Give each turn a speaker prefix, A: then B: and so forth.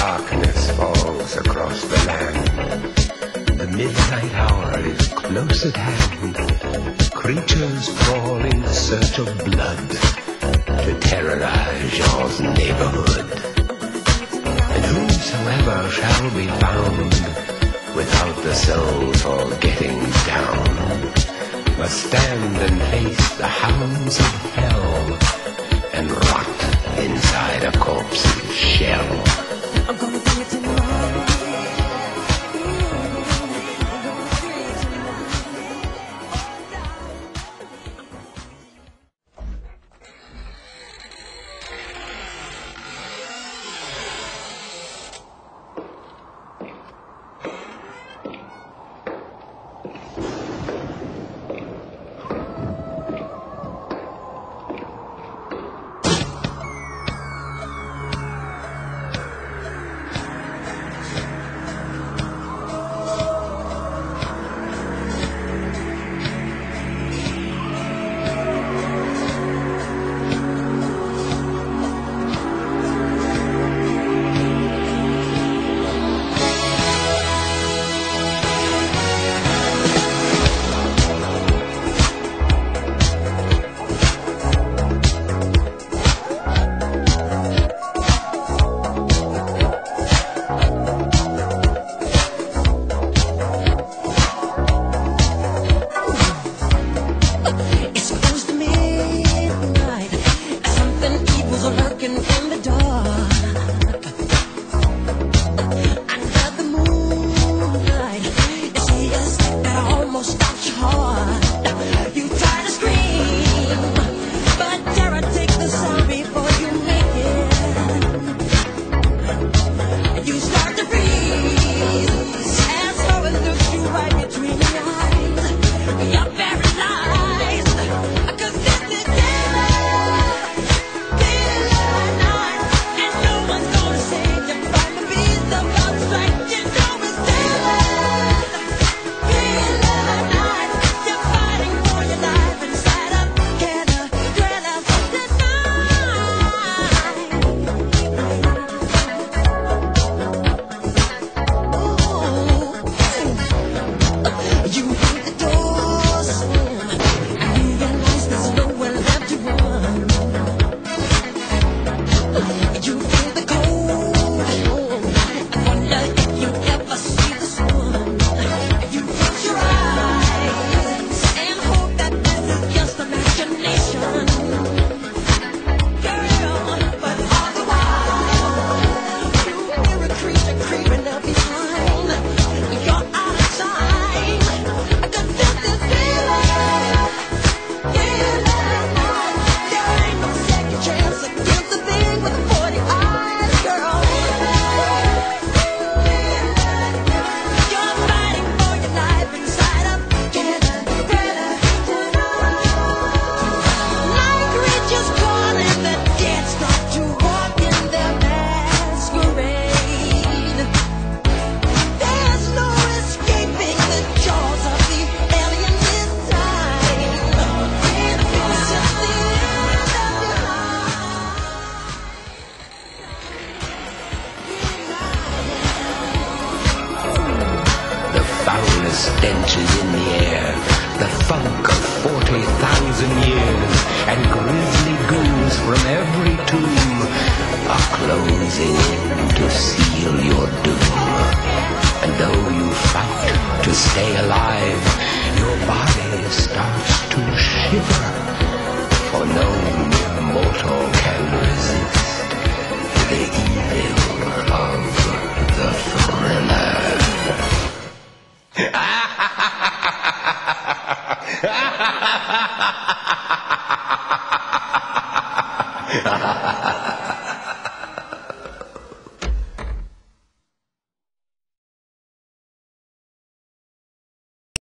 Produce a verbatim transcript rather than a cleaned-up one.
A: darkness falls across the land. The midnight hour is close at hand. Creatures crawl in search of blood to terrorize your neighborhood. And whosoever shall be found without the soul for getting down must stand and face the hounds of hell and rot inside a corpse's shell. I'm gonna do it tonight.
B: Stenches in the air, the funk of forty thousand years, and grisly ghouls from every tomb are closing in to seal your doom. And though you fight to stay alive, your body starts to shiver, for no mere mortal can resist the evil of the thriller. Ha ha ha ha!